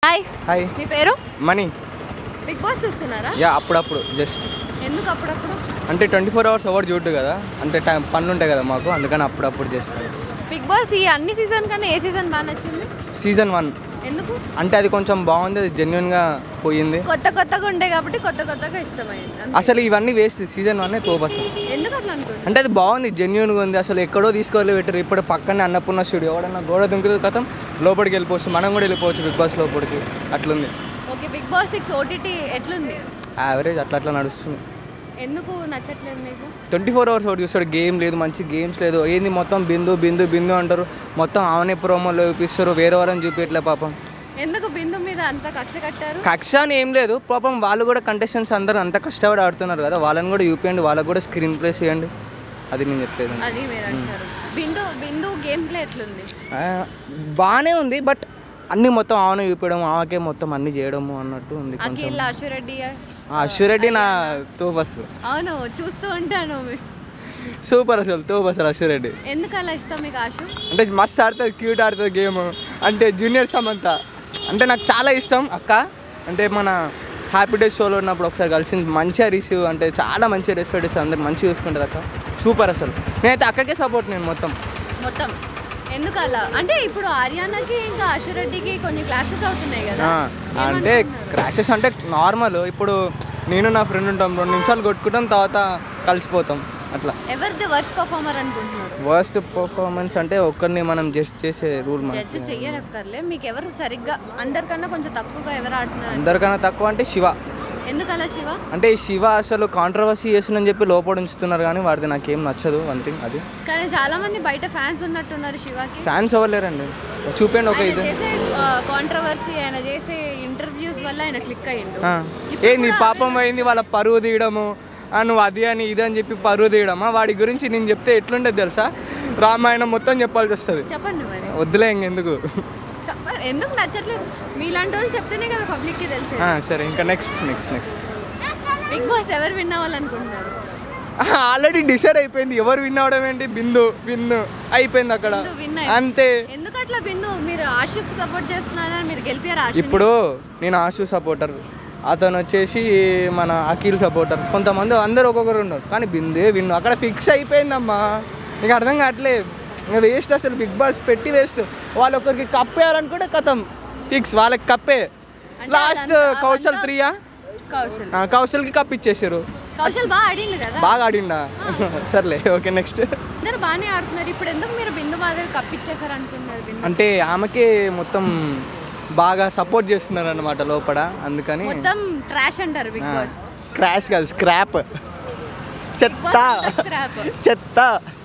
Hi hi మీ పేరు Mani Bigg Boss చూస్తున్నారా? యా అప్పుడప్పుడు జస్ట్ ఎందుకు అప్పుడప్పుడు? అంటే 24 hours ఎవరు చూడ్డు కదా, అంటే టైం పనులు ఉంటాయి కదా మాకు, అందుకని అప్పుడప్పుడు చేస్తాను. బిగ్ బాస్ ఈ అన్ని సీజన్ కన్నా ఏ సీజన్ బాగా నచ్చింది? సీజన్ 1 ఎందుకు? అంటే అది కొంచెం బాగుంది, అది జెన్యున్గా పోయింది. కొత్తగా ఉండే కాబట్టి కొత్తగా ఇష్టమైంది. అసలు ఇవన్నీ వేస్ట్, సీజన్ 1 తోపు అసలు. ఎందుకు అట్లా అనుకుంటున్నా? అంటే అది బాగుంది, జెన్యున్గా ఉంది. అసలు ఎక్కడో తీసుకోవాలి పెట్టారు. ఇప్పుడు పక్కనే అన్నపూర్ణ స్టూడియో, ఎవడన్నా గోడ దుంకుతుంది కథం లోపలికి వెళ్ళిపోవచ్చు, మనం కూడా వెళ్ళిపోవచ్చు బిగ్ బాస్ లోపలికి, అట్లుంది. ఓకే, బిగ్ బాస్ 6 ఓటీటీ ఎట్లుంది? యావరేజ్ అట్లా నడుస్తుంది. ఎందుకు నచ్చట్లేదు మీకు? 24 hours ఒకటి చూస్తాడు, గేమ్ లేదు, మంచి గేమ్స్ లేదు, ఏంది మొత్తం బిందు అంటారు, మొత్తం ఆమెనే ప్రోమోలో చూపిస్తారు, వేరే వాళ్ళని చూపించట్లే పాపం. ఎందుకు బిందు మీద అంత కక్ష కట్టారు? కక్ష అని ఏం లేదు, పాపం వాళ్ళు కూడా కంటెస్టెంట్స్ అందరూ అంత కష్టపడి ఆడుతున్నారు కదా, వాళ్ళని కూడా చూపించండి, వాళ్ళకి కూడా స్క్రీన్ ప్లేస్ చేయండి, అది నేను చెప్పేది. అది మీరు అంటారు. బిందు గేమ్ ప్లే ఎట్లుంది? బాగానే ఉంది, బట్ అన్నీ మొత్తం ఆమె చూపించడం, ఆమెకే మొత్తం అన్నీ చేయడము అన్నట్టు ఉంది కొంచెం. అశ్వరెడ్డి నా తోపు అసలు. అవును, చూస్తూ ఉంటాను. సూపర్ అసలు, తోపు అసలు అశ్వరెడ్డి. ఎందుకు అలా ఇష్టం మీకు ఆశు? అంటే మస్తు ఆడుతుంది, క్యూట్ ఆడుతుంది గేమ్. అంటే జూనియర్ సమంత అంటే నాకు చాలా ఇష్టం అక్క. అంటే మన హ్యాపీ డేస్ షోలో ఉన్నప్పుడు ఒకసారి కలిసింది, మంచిగా రిసీవ్, అంటే చాలా మంచిగా రెస్పెక్ట్ ఇస్తుంది, అందరు మంచిగా చూసుకుంటుంది అక్క. సూపర్ అసలు, నేనైతే అక్కకే సపోర్ట్. నేను మొత్తం ఎందుకు అలా అంటే ఇప్పుడు ఆర్యానాకి ఇంకా ఆశురెడ్డికి కొన్ని క్లాషెస్ అవుతున్నాయి కదా. అంటే క్రాషెస్ అంటే నార్మల్. ఇప్పుడు నేను నా ఫ్రెండ్ ఉంటాం, 2 నిమిషాలు కొట్టుకుంటాం, తర్వాత కలిసిపోతాం అట్లా. ఎవరిది వర్స్ట్ పర్ఫార్మర్ అనుకుంటున్నారు? వర్స్ట్ పర్ఫార్మెన్స్ అంటే ఒక్కరిని మనం జడ్జ్ చేసే రూల్, జడ్జ్ చెయ్యరక్కర్లే. మీకు ఎవరు సరిగ్గా అందరికన్నా కొంచెం తక్కువగా ఎవరు ఆడుతున్నారు? అందరికన్నా తక్కువ అంటే శివ. ఎందుకు అలా శివ? అంటే శివ అసలు కాంట్రవర్సీ చేస్తుందని చెప్పి లోపల ఉంచుతున్నారు, కానీ వాడిది నాకేం నచ్చదు, వన్ థింగ్ అది. కానీ చాలా మంది బయట ఫ్యాన్స్ ఉన్నట్టున్నారు శివకి. ఫ్యాన్స్ అవ్వలేరండి, చూపండి ఒక ఇది. కాంట్రవర్సీ ఆయన చేసే ఇంటర్వ్యూస్ వల్ల ఆయన క్లిక్ అయ్యిండు. ఏంది పాపం అయింది, వాళ్ళ పరువు తీయడము, నువ్వు అది అని ఇది అని చెప్పి పరువు తీయడమా. వాడి గురించి నేను చెప్తే ఎట్లుండేది తెలుసా, రామాయణం మొత్తం చెప్పాల్సి వస్తుంది. చెప్పండి మరి. వద్దులే ఇంకెందుకు, ఎందుకు నచ్చట్లేదు? మీలాంటి వాళ్ళు చెప్తేనే కదా పబ్లిక్కి తెలిసి. సరే ఇంకా నెక్స్ట్ బిగ్ బాస్ ఎవరు విన్ అవ్వాలనుకుంటున్నారు? ఆల్రెడీ డిసైడ్ అయిపోయింది, ఎవరు విన్ అవడం ఏంటి, బిందు అయిపోయింది అక్కడ అంతే. ఎందుకు అట్లా? బిందు మీరు ఆశుకి సపోర్ట్ చేస్తున్నారా? మీరు గెలిపారు ఆశ. ఇప్పుడు నేను ఆశు సపోర్టర్, అతను వచ్చేసి మన అఖిల్ సపోర్టర్, కొంతమంది అందరూ ఒక్కొక్కరు ఉన్నారు, కానీ బిందే విన్ను అక్కడ ఫిక్స్ అయిపోయిందమ్మా. నీకు అర్థం కావట్లే, ఇంకా వేస్ట్ అసలు, బిగ్ బాస్ పెట్టి వేస్ట్. వాళ్ళు ఒకరికి కప్పేయాలనుకుంటే కథం ఫిక్స్, వాళ్ళకి కప్పే. లాస్ట్ కౌశల్ 3 కౌశల్కి కప్ ఇచ్చేసారు. కౌశల్ బాగా ఆడిండా? సర్లే, ఓకే నెక్స్ట్. అందరూ బాగానే ఆడుతున్నారు, ఇప్పుడు ఎందుకు మీరు బిందు మాదిరి కప్ ఇచ్చేసారు అనుకుంటున్నారు? అంటే ఆమెకే మొత్తం బాగా సపోర్ట్ చేస్తున్నారు అన్నమాట లోపల, అందుకని. మొత్తం ట్రాష్ అంటారు బిగ్ బాస్. క్రాష్ కాదు, స్క్రాప్, చెత్త.